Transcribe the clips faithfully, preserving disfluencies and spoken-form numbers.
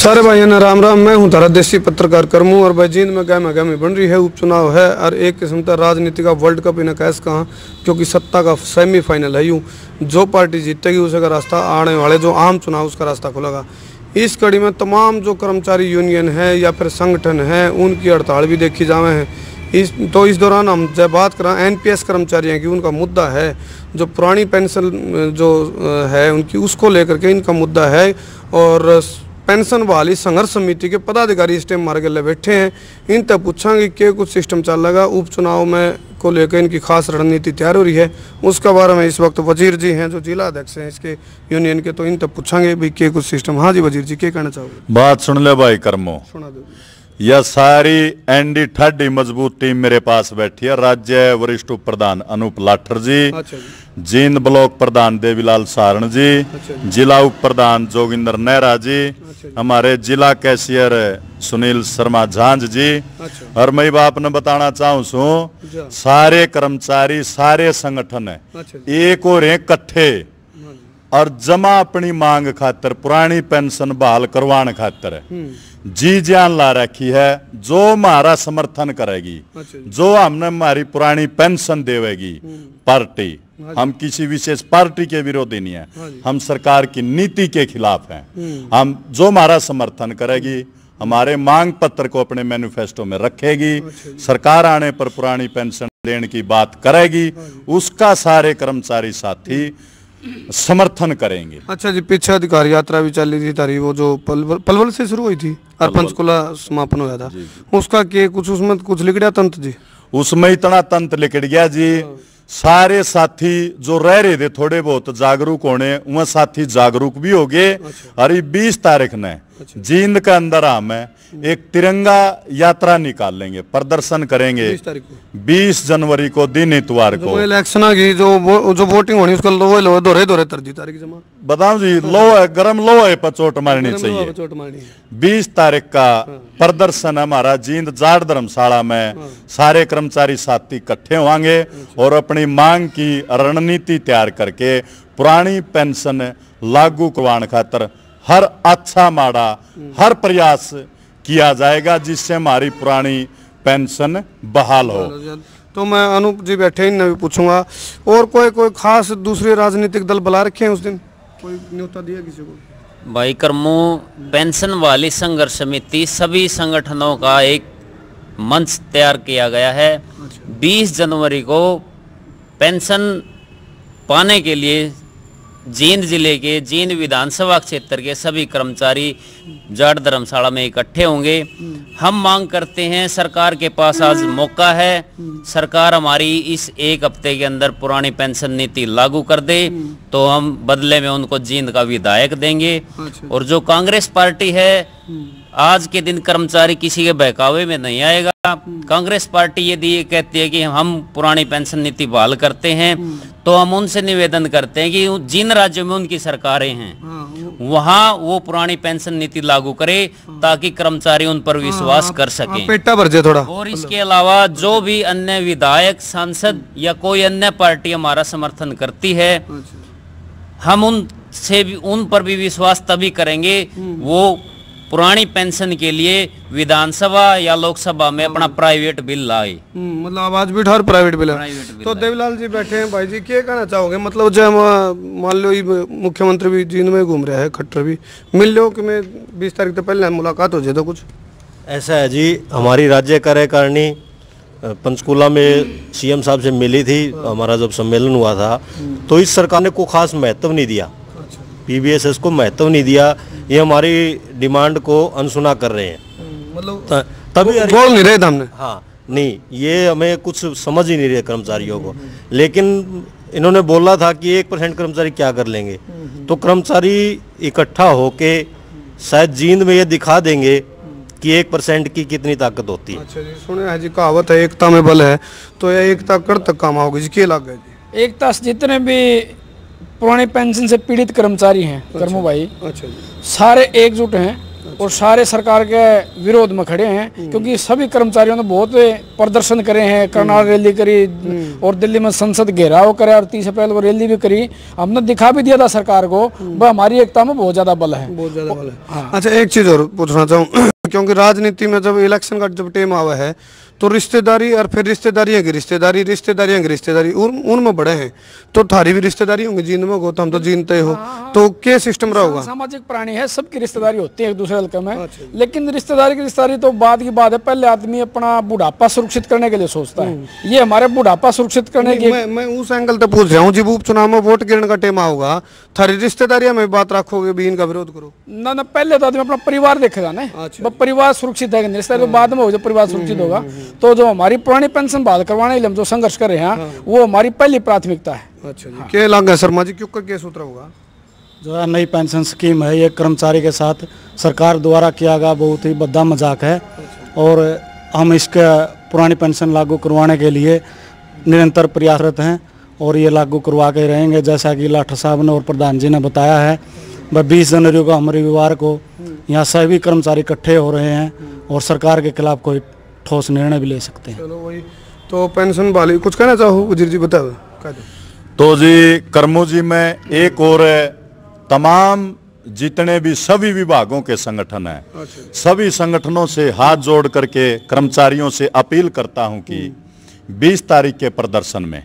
सारे भाइयों ने राम राम। मैं हूं तारा देसी पत्रकार करमू और भाई जींद में गहमा गहमी बन रही है। उपचुनाव है और एक किस्म का राजनीति का वर्ल्ड कप इन्हें कैसे कहा, क्योंकि सत्ता का सेमीफाइनल है। यूँ जो पार्टी जीतेगी उसका रास्ता, आने वाले जो आम चुनाव उसका रास्ता खुलेगा। इस कड़ी में तमाम जो कर्मचारी यूनियन है या फिर संगठन है उनकी हड़ताल भी देखी जावे हैं। इस तो इस दौरान हम जब बात करें एनपीएस कर्मचारियों की, उनका मुद्दा है जो पुरानी पेंशन जो है उनकी, उसको लेकर के इनका मुद्दा है। और पेंशन बहाली संघर्ष समिति के पदाधिकारी इस टाइम मार के बैठे हैं। इन तक पूछांगे कि कुछ सिस्टम चल लगा उपचुनाव में को लेकर इनकी खास रणनीति तैयार हो रही है। उसका बारे में इस वक्त वजीर जी हैं जो जिला अध्यक्ष हैं इसके यूनियन के, तो इन तक पूछांगे भाई के कुछ सिस्टम। हाँ जी वजीर जी, क्या कहना चाहोगे? बात सुन ले भाई कर्मो, सुना दो। यह सारी एनडी ठड्डी मजबूत टीम मेरे पास बैठी है। राज्य वरिष्ठ उप प्रधान अनूप लाठर जी, अच्छा जी। जींद ब्लॉक प्रधान देवीलाल सारण जी, अच्छा जी। जिला उप प्रधान जोगिंदर नेहरा जी, अच्छा जी। हमारे जिला कैशियर सुनील शर्मा झांझ जी। अच्छा। और मैं बाप ने बताना चाहूँ सू सारे कर्मचारी सारे संगठन है अच्छा जी। एक और एक इकट्ठे और जमा अपनी मांग खातर पुरानी पेंशन बहाल करवाने खातर जी जान ला रखी है। जो हमारा समर्थन करेगी, अच्छा जो हमने हमारी पुरानी पेंशन देवेगी पार्टी, हम किसी विशेष पार्टी के विरोधी नहीं है, हम सरकार की नीति के खिलाफ हैं। हम जो हमारा समर्थन करेगी, हमारे मांग पत्र को अपने मैनिफेस्टो में रखेगी, सरकार आने पर पुरानी पेंशन देने की बात करेगी, उसका सारे कर्मचारी साथी समर्थन करेंगे। अच्छा जी, पीछे अधिकार यात्रा भी चल रही थी तारी, वो जो पलवल पलवल से शुरू हुई थी और पंचकुला समापन हुआ था, उसका के कुछ उसमें कुछ लिख गया तंत्र जी? उसमें इतना तंत्र लिख गया जी, सारे साथी जो रह रहे थे थोड़े बहुत जागरूक होने, वह साथी जागरूक भी हो गए। और बीस तारीख ने जींद के अंदर हम एक तिरंगा यात्रा निकाल लेंगे, प्रदर्शन करेंगे बीस जनवरी को दिन इतवार को। इलेक्शन की जो वो, जो वोटिंग होनी उसका लोहे लोहे दोरे दोरे तरजी तारीख जमा बताऊं जी, लोहे गरम लोहे पर चोट मारनी चाहिए। बीस तारीख का प्रदर्शन हमारा जींद जाट धर्मशाला में सारे कर्मचारी साथी इकट्ठे होंगे और अपनी मांग की रणनीति तैयार करके पुरानी पेंशन लागू करवाने खातर हर अच्छा माड़ा हर प्रयास किया जाएगा जिससे हमारी पुरानी पेंशन बहाल हो। तो मैं अनूप जी बैठे इन भी पूछूंगा, और कोई कोई खास दूसरे राजनीतिक दल बुला रखे हैं उस दिन, कोई न्योता दिया किसी को? भाई कर्मो, पेंशन वाली संघर्ष समिति सभी संगठनों का एक मंच तैयार किया गया है। बीस जनवरी को पेंशन पाने के लिए जींद जिले के जींद विधानसभा क्षेत्र के सभी कर्मचारी जाट धर्मशाला में इकट्ठे होंगे। हम मांग करते हैं, सरकार के पास आज मौका है, सरकार हमारी इस एक हफ्ते के अंदर पुरानी पेंशन नीति लागू कर दे तो हम बदले में उनको जींद का विधायक देंगे। और जो कांग्रेस पार्टी है, आज के दिन कर्मचारी किसी के बहकावे में नहीं आएगा। कांग्रेस पार्टी यदि ये कहती है कि हम पुरानी पेंशन नीति बहाल करते हैं तो हम उनसे निवेदन करते हैं कि जिन राज्यों में उनकी सरकारें हैं वहां वो पुरानी पेंशन नीति लागू करे ताकि कर्मचारी उन पर विश्वास कर सकें, पेटा भर जाए थोड़ा। और इसके अलावा जो भी अन्य विधायक, सांसद या कोई अन्य पार्टी हमारा समर्थन करती है, हम उनसे भी उन पर भी विश्वास तभी करेंगे वो पुरानी पेंशन के लिए विधानसभा या लोकसभा में अपना प्राइवेट बिल लाए। मतलब आवाज भी उठा और प्राइवेट बिल। तो देवीलाल जी बैठे हैं, भाई जी क्या कहना चाहोगे? मतलब जब मान लो मुख्यमंत्री भी जींद में घूम रहा है, खट्टर भी मिल लो कि मैं बीस तारीख से पहले मुलाकात हो जाए तो कुछ ऐसा है जी। हमारी राज्य कार्यकारिणी पंचकुला में सीएम साहब से मिली थी, हमारा जब सम्मेलन हुआ था तो इस सरकार ने को खास महत्व नहीं दिया, पीबीएसएस को महत्व नहीं दिया। ये हमारी डिमांड को अनसुना कर रहे हैं, मतलब तभी बोल नहीं रहे थे हमने। हाँ नहीं, ये हमें कुछ समझ ही नहीं रहे कर्मचारियों को। लेकिन इन्होंने बोला था कि एक परसेंट कर्मचारी क्या कर लेंगे, तो कर्मचारी इकट्ठा होके शायद जींद में ये दिखा देंगे कि एक परसेंट की कितनी ताकत होती है। अच्छा जी, सुने हैं जी, कहावत है एकता में बल है, तो यह एकता कर तक काम आओगे जी, क्या लग गया? एकता जितने भी पुरानी पेंशन से पीड़ित कर्मचारी हैं कर्मो भाई, अच्छा जी, सारे एकजुट हैं और सारे सरकार के विरोध में खड़े हैं, क्योंकि सभी कर्मचारियों ने बहुत प्रदर्शन करे हैं, करनाल रैली करी और दिल्ली में संसद घेराव करे और तीस अप्रैल को रैली भी करी। हमने दिखा भी दिया था सरकार को, वह हमारी एकता में बहुत ज्यादा बल है, बहुत ज्यादा बल है। हाँ। अच्छा, एक चीज और पूछना चाहूँ, क्योंकि राजनीति में जब इलेक्शन का जब टाइम आवा है तो रिश्तेदारी और फिर रिश्तेदारियां की रिश्तेदारी रिश्तेदारियां की रिश्तेदारी उन उनमें बड़े हैं, तो थारी भी रिश्तेदारी होंगी जींद में, हो तो हम तो जीनते हो, तो क्या सिस्टम रहा होगा? सामाजिक प्राणी है, सबकी रिश्तेदारी होती है एक दूसरे हल्के में, लेकिन रिश्तेदारी की रिश्तेदारी तो बाद की बात है। पहले आदमी अपना बुढ़ापा सुरक्षित करने के लिए सोचता है, ये हमारे बुढ़ापा सुरक्षित करने की मैं, मैं उस एंगल तक पूछ रहा हूँ। जब उपचुनाव में वोट गिरने का टाइम होगा, थारी रिश्तेदारियां में बात रखोगे भी इनका विरोध करो ना ना, पहले तो आदमी अपना परिवार देखेगा ना, परिवार सुरक्षित है, रिश्तेदारी बाद में हो, जब परिवार सुरक्षित होगा तो जो हमारी पुरानी पेंशन बहाल करवाने के लिए हम जो संघर्ष कर रहे हैं वो हमारी पहली प्राथमिकता है। अच्छा जी, क्या लगा शर्मा जी, क्यों का क्या सूत्र होगा? जो है नई पेंशन स्कीम है, ये कर्मचारी के साथ सरकार द्वारा किया गया बहुत ही बद्दा मजाक है, और हम इसके पुरानी पेंशन लागू करवाने के लिए निरंतर प्रयासरत हैं और ये लागू करवा के रहेंगे। जैसा कि लाठा साहब ने और प्रधान जी ने बताया है, वह बीस जनवरी को हम रविवार को यहाँ सभी कर्मचारी इकट्ठे हो रहे हैं और सरकार के खिलाफ कोई ठोस निर्णय भी ले सकते हैं। चलो वही तो पेंशन वाली कुछ कहना चाहो वजीर जी, बताओ। तो जी कर्मू जी, मैं एक और तमाम जितने भी सभी विभागों के संगठन हैं, सभी संगठनों से हाथ जोड़ करके कर्मचारियों से अपील करता हूं कि बीस तारीख के प्रदर्शन में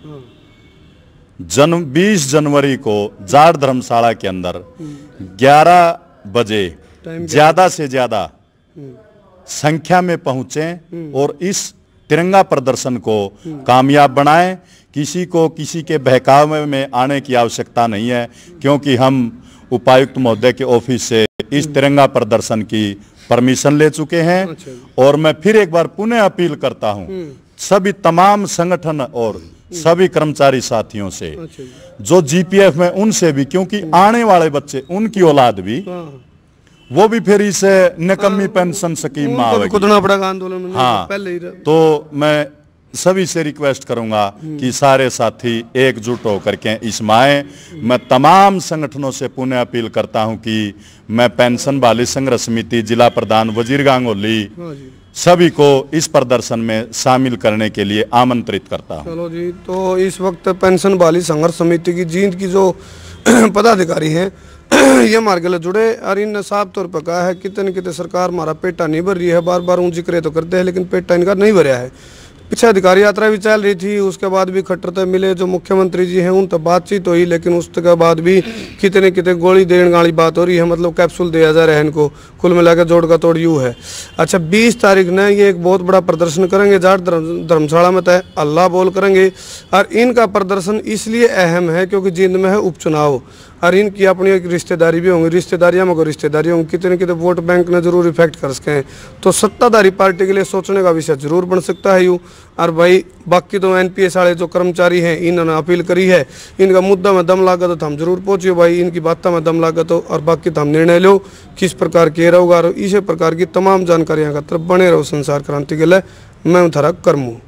जन बीस जनवरी को जाड़ धर्मशाला के अंदर ग्यारह बजे ज्यादा से ज्यादा संख्या में पहुंचें और इस तिरंगा प्रदर्शन को कामयाब बनाएं। किसी को किसी के बहकाव में आने की आवश्यकता नहीं है, क्योंकि हम उपायुक्त महोदय के ऑफिस से इस तिरंगा प्रदर्शन की परमिशन ले चुके हैं। और मैं फिर एक बार पुनः अपील करता हूं सभी तमाम संगठन और सभी कर्मचारी साथियों से, जो जीपीएफ में, उनसे भी, क्योंकि आने वाले बच्चे, उनकी औलाद भी, वो भी फिर इस निकम्मी पेंशन स्कीम में आएगी, खुदना पड़ेगा आंदोलन में। हाँ, पहले ही तो मैं सभी से रिक्वेस्ट करूंगा कि सारे साथी एकजुट होकर के इसमें आए। मैं तमाम संगठनों से पुनः अपील करता हूं कि मैं पेंशन वाली संघर्ष समिति जिला प्रधान वजीर गांगोली सभी को इस प्रदर्शन में शामिल करने के लिए आमंत्रित करता हूं। चलो जी, तो इस वक्त पेंशन वाली संघर्ष समिति की जींद की जो पदाधिकारी हैं ये हमारे गले जुड़े और इन साफ तौर पर कहा है कितने कितने सरकार हमारा पेटा नहीं भर रही है, बार बार ऊँची करे तो करते हैं लेकिन पेटा इनका नहीं भरया है। पीछे अधिकारी यात्रा भी चल रही थी, उसके बाद भी खट्टर मिले जो मुख्यमंत्री जी हैं, उन तक बातचीत हुई, लेकिन उसके बाद भी कितने कितने गोली देने वाली बात हो रही है, मतलब कैप्सूल दिया जा रहा है इनको। कुल मिलाकर जोड़ का तोड़ यूँ है। अच्छा, बीस तारीख ने ये एक बहुत बड़ा प्रदर्शन करेंगे जाट धर्मशाला में, तय अल्लाह बोल करेंगे। और इनका प्रदर्शन इसलिए अहम है क्योंकि जींद में है उपचुनाव और इनकी अपनी एक रिश्तेदारी भी होंगी, रिश्तेदारियाँ में कोई रिश्तेदारी होंगी, कितने कितने वोट बैंक ने जरूर इफेक्ट कर सके हैं। तो सत्ताधारी पार्टी के लिए सोचने का विषय जरूर बन सकता है यूँ। और भाई बाकी तो एनपीएस वाले जो कर्मचारी हैं इन्होंने अपील करी है, इनका मुद्दा में दम लागत तो हम जरूर पहुँचिए भाई, इनकी बातों में दम लागत हो और बाकी तो हम निर्णय लो किस प्रकार किए रहोगा। और इसी प्रकार की तमाम जानकारियाँ का तरफ बने रहो संसार क्रांति के लिए। मैं हूँ थारा कर्मू।